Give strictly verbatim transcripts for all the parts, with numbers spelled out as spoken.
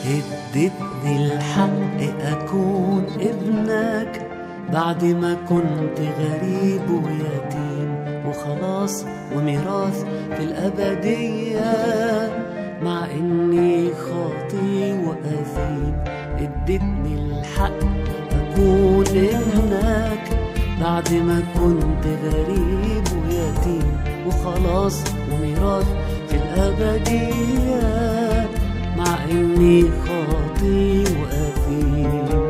اديتني الحق أكون ابنك بعد ما كنت غريب ويتيم وخلاص وميراث في الأبدية، مع إني خاطي وأثيم. اديتني الحق أكون ابنك بعد ما كنت غريب ويتيم وخلاص وميراث في الأبدية، مع إني خاطي وأثيم.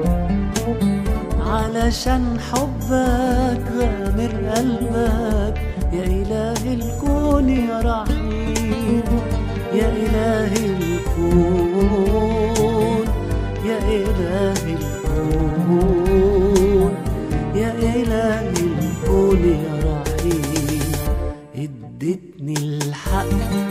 علشان حبك غامر قلبك يا إله الكون يا رحيم، يا إله الكون، يا إله الكون، يا إله الكون يا رحيم. اديتني الحق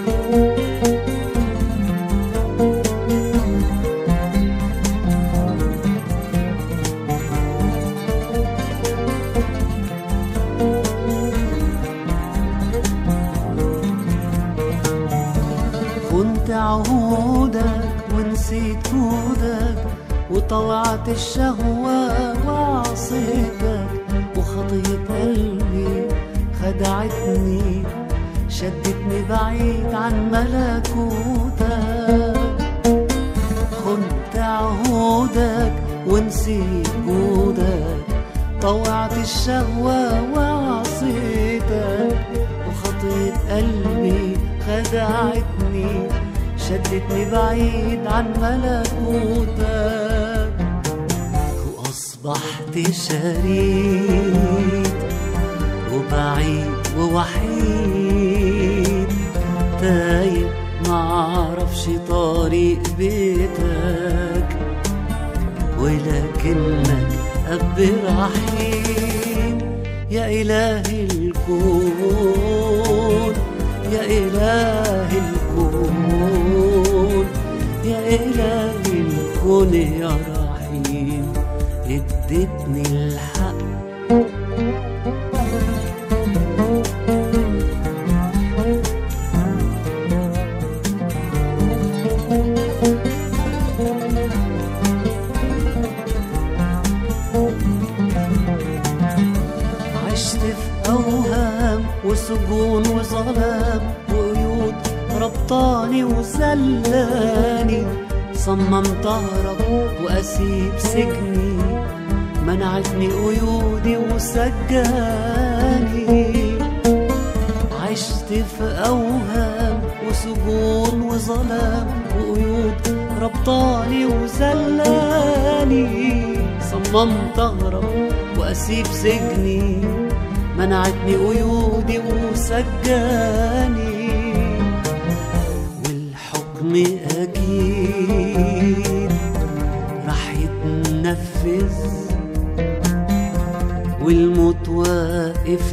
كنت عهودك ونسيت جودك وطوعت الشهوة وعصيتك، وخطية قلبي خدعتني شدتني بعيد عن ملكوتك. خنت عهودك ونسيت جودك، طوعت الشهوة وعصيتك، وخطية قلبي خدعتني شدتني بعيد عن ملكوتك. وأصبحت شريد وبعيد ووحيد، تايه معرفش طريق بيتك، ولكنك أب رحيم. يا إله الكون، يا إله الكون، يا إله الكون يا رحيم. اديتني الحق عشت في أوهام وسجون وظلام وقيود ربطاني وسلاني، صممت أهرب وأسيب سجني، منعتني قيودي وسجاني. عشت في أوهام وسجون وظلام وقيود ربطاني وسلاني، صممت أهرب وأسيب سجني، منعتني قيودي وسجاني. والحكم أكيد رح يتنفذ، والموت واقف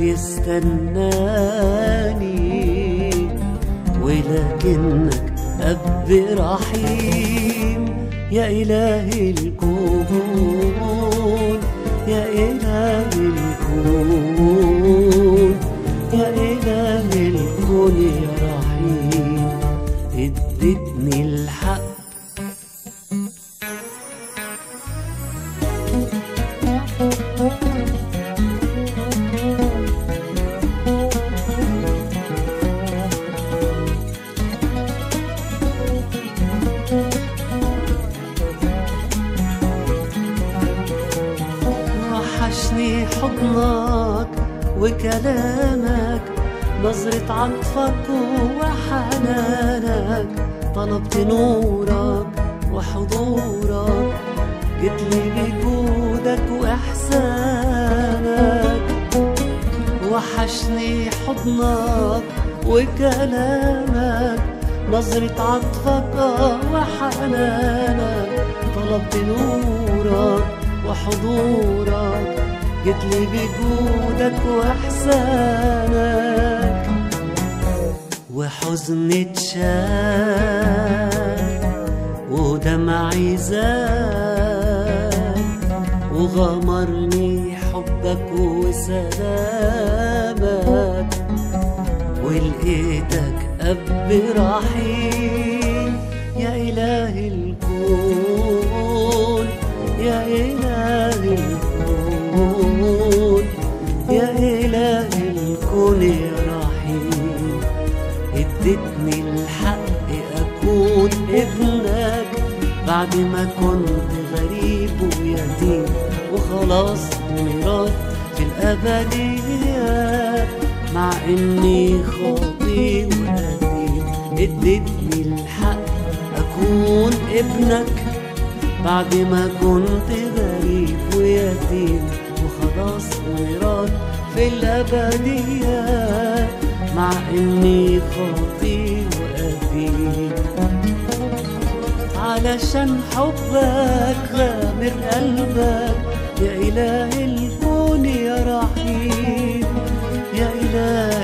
يستناني، ولكنك أب رحيم. يا إله الكون، يا إله الكون، يا إله الكون يا رحيم. اديتني الحق وحشني حضنك وكلامك، نظرة عطفك وحنانك، طلبت نورك وحضورك، جيتلي بجودك وإحسانك. وحشني حضنك وكلامك، نظرة عطفك وحنانك، طلبت نورك وحضورك، جيتلي بجودك وإحسانك. وحزني اتشال ودمعي زاد، وغمرني حبك وسلامك، ولقيتك أب رحيم. يا إله الكون الكون يا إله الكون يا إله الكون يا رحيم. اديتني الحق أكون ابنك بعد ما كنت غريب ويتيم، وخلاص ميراث في الأبدية مع إني خاطئ وقديم. اديتني الحق أكون ابنك بعد ما كنت غريب ويتيم، وخلاص ميراث في الأبدية مع إني خاطئ وقديم. علشان حبك غامر قلبك يا إله الكون يا رحيم، يا إله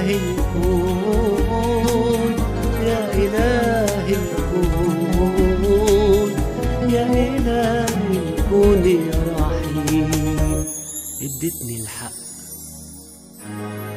الكون يا إله الكون يا إله الكون يا رحيم. اديتني الحق